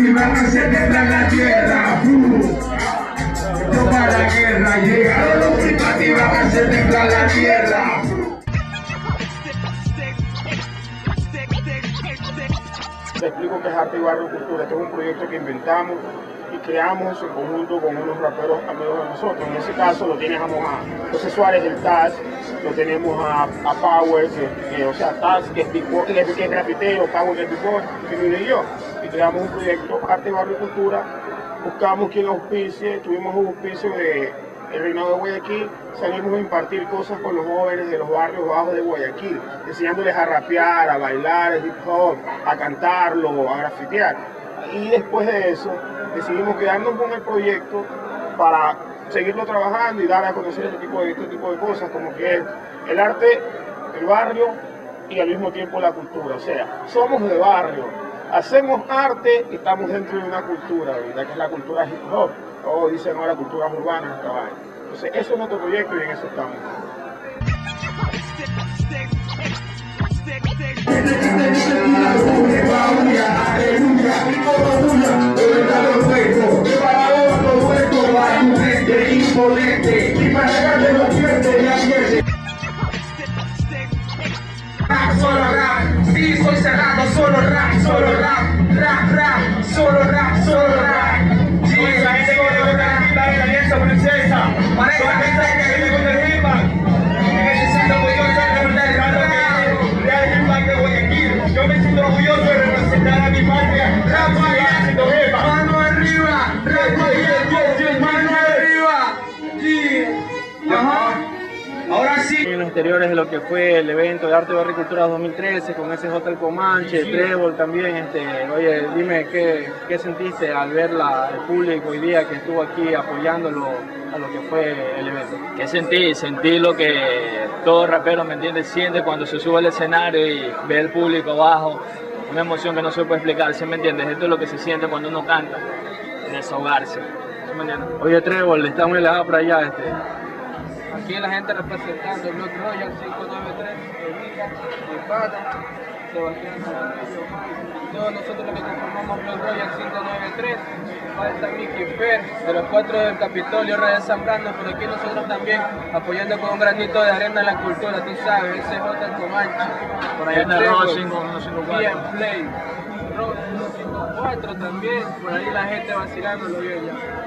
y van a hacer temblar la tierra. Toca la guerra, llegaron los flipas y van a hacer temblar la tierra. Te explico qué es Arte y Barrio Cultura. Este es un proyecto que inventamos y creamos en conjunto con unos raperos amigos de nosotros. En ese caso lo tenemos a José Suárez, el Taz, lo tenemos a Power, o sea, Taz, que es grafitero, Power, que es beatboy, que vine yo. Y creamos un proyecto, Arte y Barrio Cultura. Buscamos quien auspicie, tuvimos un auspicio de el Reinado de Guayaquil, salimos a impartir cosas con los jóvenes de los barrios bajos de Guayaquil, enseñándoles a rapear, a bailar el hip hop, a cantarlo, a grafitear. Y después de eso decidimos quedarnos con el proyecto para seguirlo trabajando y dar a conocer este tipo de cosas, como que es el arte, el barrio y al mismo tiempo la cultura. O sea, somos de barrio, hacemos arte y estamos dentro de una cultura, ¿verdad? Que es la cultura hip hop. Todos dicen ahora culturas urbanas, esta vaina. Entonces, eso es nuestro proyecto y en eso estamos. Solo rap, sí, soy cerrado, solo rap, solo rap, rap, solo rap, solo rap. Sí, esa gente que le gusta la alianza princesa, para esa gente que vive con el rival, me siento orgulloso de representar el rival de Guayaquil. Yo me siento orgulloso de representar a mi patria, rap haciendo rival. Mano arriba, rap mano arriba, sí, ajá. Ahora sí. En los exteriores de lo que fue el evento de Arte y Barrio Cultura 2013 con SJ El Comanche, Trébol también. Oye, dime qué sentiste al ver el público hoy día que estuvo aquí apoyándolo a lo que fue el evento. ¿Qué sentí? Sentí lo que todo rapero, ¿me entiendes?, siente cuando se sube al escenario y ve el público abajo. Una emoción que no se puede explicar, ¿sí me entiendes? Esto es lo que se siente cuando uno canta, desahogarse. ¿Sí me entiendes? Oye, Trébol, está muy lejos para allá. Aquí la gente representando el Block Royal 593, Evita, Ipata, Sebastián Zapatillo, todos nosotros los que conformamos Block Royal 593, falta Mickey Fer, de los 4 del Capitolio, Redes Zambrano, por aquí nosotros también apoyando con un granito de arena en la cultura, tú sabes, SJ El Comanche, por allá en el Rock 5154, bien Play, Rock 154 también, por ahí la gente vacilando lo vio ya.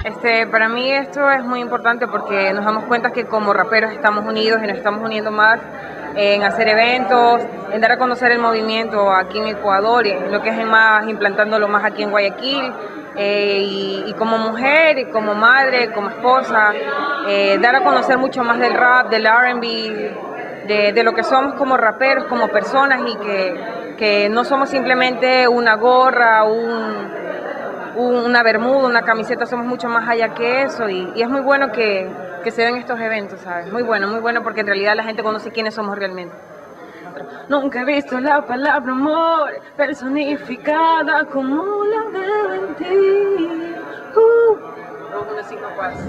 Para mí esto es muy importante porque nos damos cuenta que como raperos estamos unidos y nos estamos uniendo más en hacer eventos, en dar a conocer el movimiento aquí en Ecuador, y lo que es más implantándolo más aquí en Guayaquil, y como mujer, y como madre, como esposa, dar a conocer mucho más del rap, del R&B, de lo que somos como raperos, como personas, y que no somos simplemente una gorra, una bermuda, una camiseta, somos mucho más allá que eso, y es muy bueno que se den estos eventos, ¿sabes? Muy bueno porque en realidad la gente conoce quiénes somos realmente. Nunca he visto la palabra amor personificada como la veo en ti. 154.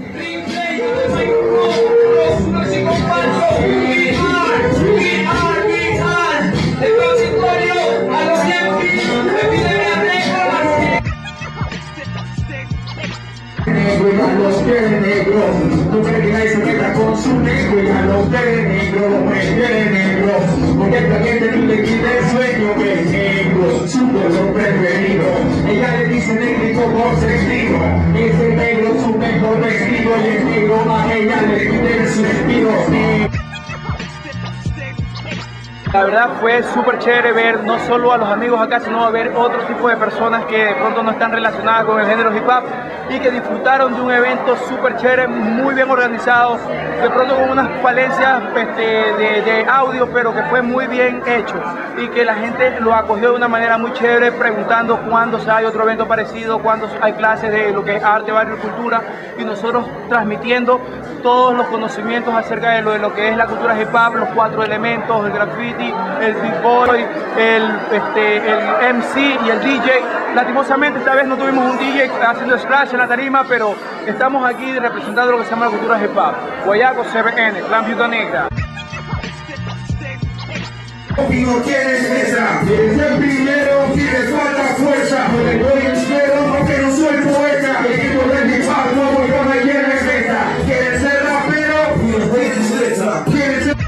Negro, ya los quiere negro. No cree que nadie se meta con su negro. Ya los quiere negro, me quiere negro. Porque esta gente ni le quita el sueño que es negro, su color preferido. Ella le dice negrito por sentido. Ese negro es su mejor vestido. Y el negro a ella le quita el sentido. La verdad fue súper chévere ver no solo a los amigos acá, sino a ver otro tipo de personas que de pronto no están relacionadas con el género hip hop y que disfrutaron de un evento súper chévere, muy bien organizado, de pronto con unas falencias de audio, pero que fue muy bien hecho y que la gente lo acogió de una manera muy chévere, preguntando cuándo hay otro evento parecido, cuándo hay clases de lo que es arte, barrio y cultura, y nosotros transmitiendo todos los conocimientos acerca de lo que es la cultura hip hop, los 4 elementos, el graffiti, el b-boy, el MC y el DJ. Lastimosamente esta vez no tuvimos un DJ haciendo splash en la tarima, pero estamos aquí representando lo que se llama la cultura hip hop. Guayaco CBN, Clan Viuda Negra. No quieres esa, quieres ser primero, quieres falta fuerza. Le doy el suelo porque no soy poeta. El equipo del hip hop no voy a me quieres esa. Quieres ser rapero, y les doy esa. Quieres ser...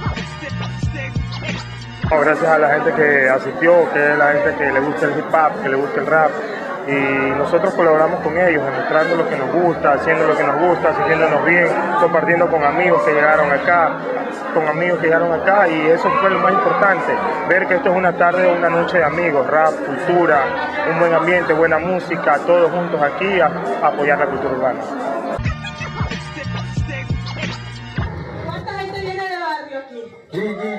Gracias a la gente que asistió, que es la gente que le gusta el hip hop, que le gusta el rap, y nosotros colaboramos con ellos, demostrando lo que nos gusta, haciendo lo que nos gusta, sintiéndonos bien, compartiendo con amigos que llegaron acá, y eso fue lo más importante, ver que esto es una tarde o una noche de amigos, rap, cultura, un buen ambiente, buena música, todos juntos aquí a apoyar la cultura urbana. ¿Cuánta gente viene de barrio aquí?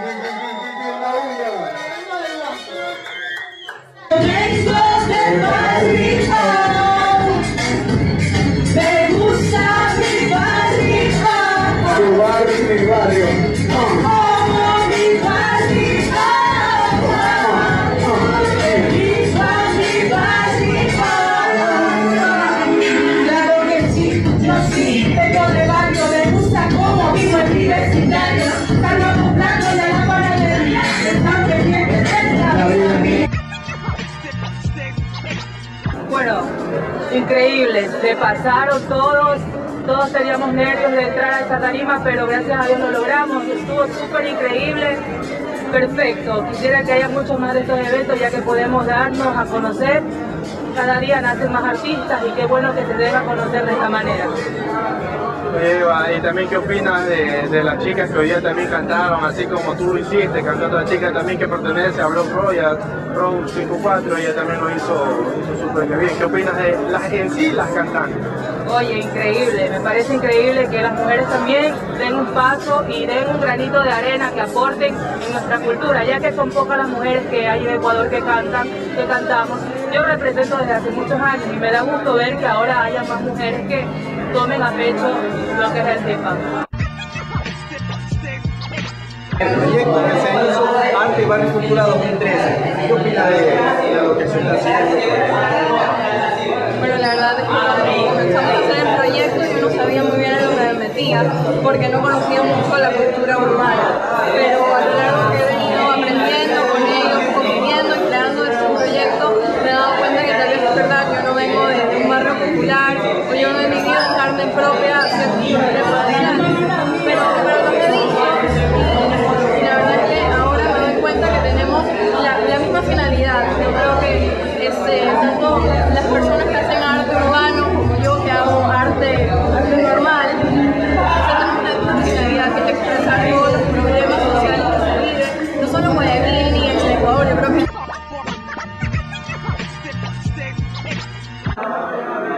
Me gusta mi barrio. Tu barrio, mi barrio. Como mi barrio. Mi barrio. Claro que sí, yo sí, vengo de barrio. Me gusta cómo vivo el universitario. Están acoplando de la panadería. Están pendientes de la vida. Bueno, increíble, se pasaron todos teníamos nervios de entrar a esta tarima, pero gracias a Dios lo logramos, estuvo súper increíble, perfecto. Quisiera que haya muchos más de estos eventos, ya que podemos darnos a conocer, cada día nacen más artistas y qué bueno que se deba conocer de esta manera. Eva, y también qué opinas de las chicas que hoy día también cantaron, así como tú lo hiciste, cantando a la chica también que pertenece a Block Royal, Pro 54, ella también lo hizo súper bien. ¿Qué opinas de las cantantes? Oye, increíble, me parece increíble que las mujeres también den un paso y den un granito de arena, que aporten en nuestra cultura, ya que son pocas las mujeres que hay en Ecuador que cantamos. Yo represento desde hace muchos años y me da gusto ver que ahora haya más mujeres que tomen a pecho lo que es el hip hop. El proyecto que se hizo Arte y Barrio y Cultura 2013, ¿qué opinas de lo que se está haciendo? Pero la verdad, cuando comenzamos a hacer el proyecto yo no sabía muy bien a lo que me metía, porque no conocía mucho la cultura urbana, pero a lo largo que he venido aprendiendo con ellos, conviviendo y creando este proyecto, me he dado cuenta que tal vez es verdad, yo no vengo de un barrio popular, o yo no he vivido en carne propia ciertos problemas, pero lo que digo, y la verdad es que ahora me doy cuenta que tenemos la misma finalidad. Yo creo que tanto las personas que hacen arte urbano como yo que hago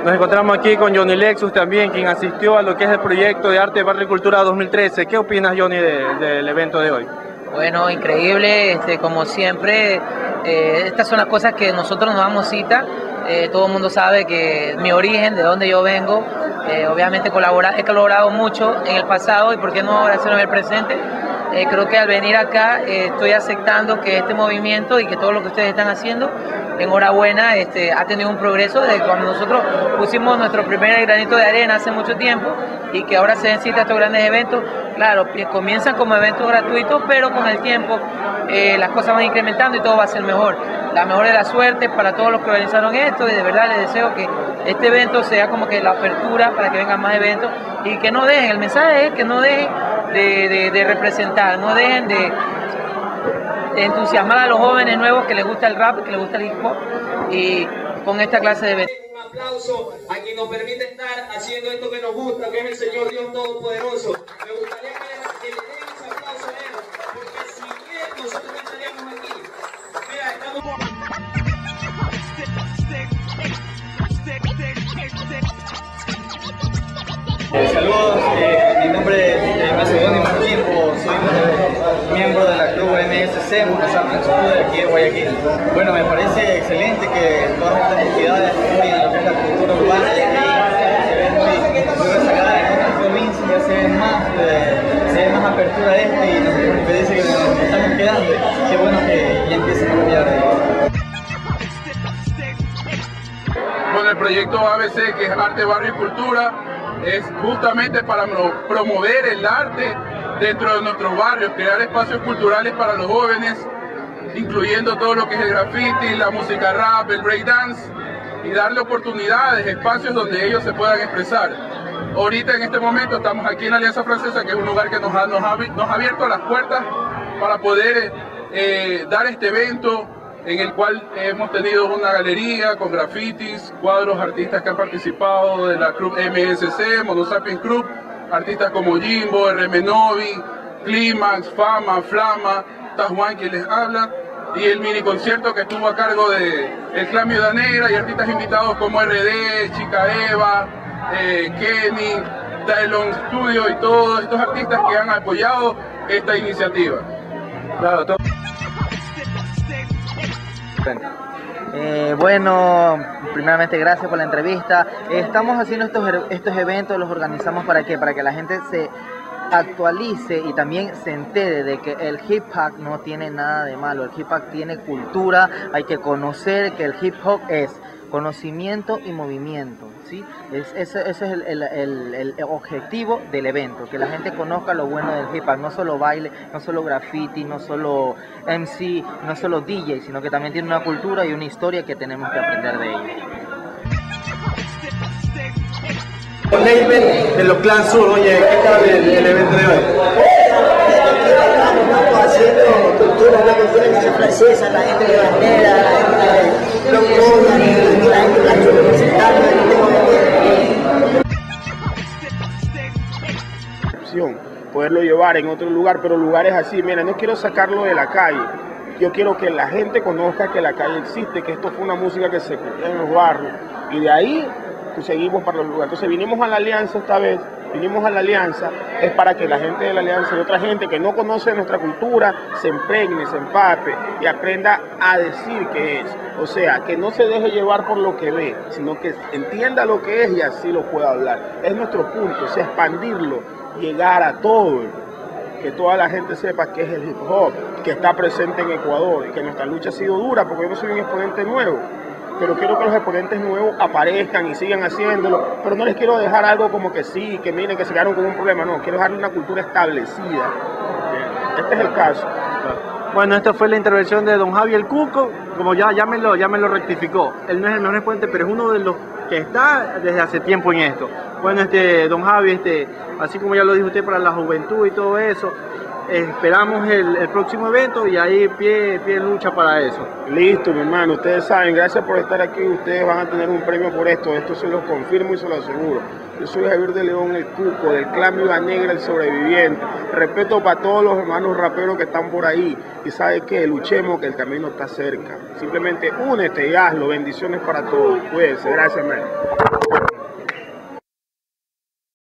Nos encontramos aquí con Johnny Lexus también, quien asistió a lo que es el proyecto de Arte, Barrio y Cultura 2013. ¿Qué opinas, Johnny, del evento de hoy? Bueno, increíble, como siempre, estas son las cosas que nosotros nos damos cita. Todo el mundo sabe que mi origen, de donde yo vengo, obviamente he colaborado mucho en el pasado y por qué no ahora hacerlo en el presente. Creo que al venir acá estoy aceptando que este movimiento y que todo lo que ustedes están haciendo, enhorabuena, ha tenido un progreso desde cuando nosotros pusimos nuestro primer granito de arena hace mucho tiempo y que ahora se necesitan estos grandes eventos. Claro, comienzan como eventos gratuitos, pero con el tiempo las cosas van incrementando y todo va a ser mejor. La mejor de la suerte para todos los que organizaron esto y de verdad les deseo que este evento sea como que la apertura para que vengan más eventos y que no dejen, el mensaje es que no dejen de representar, no dejen de entusiasmar a los jóvenes nuevos que les gusta el rap, que les gusta el hip hop y con esta clase de eventos. Un aplauso a quien nos permite estar haciendo esto que nos gusta, que es el Señor Dios Todopoderoso. Me gustaría que le den ese aplauso a él, porque sin él nosotros no estaríamos aquí. Mira, estamos... Saludos, mi nombre es Macedonio Martín, soy miembro de la Club MSC, Monosapiens Studio de aquí de Guayaquil. Bueno, me parece excelente que todas estas entidades apoyen lo que es la cultura urbana y aquí se ve muy rezagada en otras provincias, ya se ve más apertura a esto y me dice que nos estamos quedando. Qué bueno que ya empiecen a cambiar. Bueno, el proyecto ABC, que es Arte, Barrio y Cultura, es justamente para promover el arte dentro de nuestros barrios, crear espacios culturales para los jóvenes, incluyendo todo lo que es el graffiti, la música rap, el breakdance, y darle oportunidades, espacios donde ellos se puedan expresar. Ahorita en este momento estamos aquí en la Alianza Francesa, que es un lugar que nos ha abierto las puertas para poder dar este evento, en el cual hemos tenido una galería con grafitis, cuadros, artistas que han participado de la Club MSC, Monosapiens Club, artistas como Jimbo, RM Novi, Clímax, Fama, Flama, Tajuan quien les habla, y el mini concierto que estuvo a cargo de el Clan Viuda Negra y artistas invitados como RD, Chica Eva, Kenny, Tylon Studio y todos estos artistas que han apoyado esta iniciativa. Claro, bueno, primeramente gracias por la entrevista. Estamos haciendo estos eventos, los organizamos ¿para qué? Para que la gente se actualice y también se entere de que el hip hop no tiene nada de malo. El hip hop tiene cultura, hay que conocer que el hip hop es conocimiento y movimiento, ¿sí? Ese es el objetivo del evento, que la gente conozca lo bueno del hip hop, no solo baile, no solo graffiti, no solo MC, no solo DJ, sino que también tiene una cultura y una historia que tenemos que aprender de ella. De los Clan Sur, oye, ¿qué tal el evento de hoy? Estamos haciendo cultura, la cultura francesa, la gente de bandera, la gente de los jóvenes, la gente de la poderlo llevar en otro lugar, pero lugares así, mira, no quiero sacarlo de la calle, yo quiero que la gente conozca que la calle existe, que esto fue una música que se creó en los barrios, y de ahí pues, seguimos para los lugares. Entonces vinimos a la Alianza esta vez, es para que la gente de la Alianza y otra gente que no conoce nuestra cultura se impregne, se empape y aprenda a decir qué es. O sea, que no se deje llevar por lo que ve, sino que entienda lo que es y así lo pueda hablar. Es nuestro punto, o sea, expandirlo, llegar a todo, que toda la gente sepa qué es el hip hop, que está presente en Ecuador y que nuestra lucha ha sido dura, porque yo no soy un exponente nuevo. Pero quiero que los exponentes nuevos aparezcan y sigan haciéndolo, pero no les quiero dejar algo como que sí, que miren que se quedaron con un problema, no, quiero dejarle una cultura establecida. Este es el caso. Bueno, esta fue la intervención de don Javi el Cuco, como ya me lo rectificó. Él no es el mejor exponente, pero es uno de los que está desde hace tiempo en esto. Bueno, don Javi, así como ya lo dijo usted, para la juventud y todo eso, esperamos el próximo evento y ahí pie lucha para eso. Listo, mi hermano, ustedes saben, gracias por estar aquí, ustedes van a tener un premio por esto se lo confirmo y se lo aseguro. Yo soy Javier de León, el Cuco, del Clan Viuda Negra, el sobreviviente. Respeto para todos los hermanos raperos que están por ahí y sabe que luchemos, que el camino está cerca. Simplemente únete y hazlo, bendiciones para todos. Cuídense, gracias, hermano.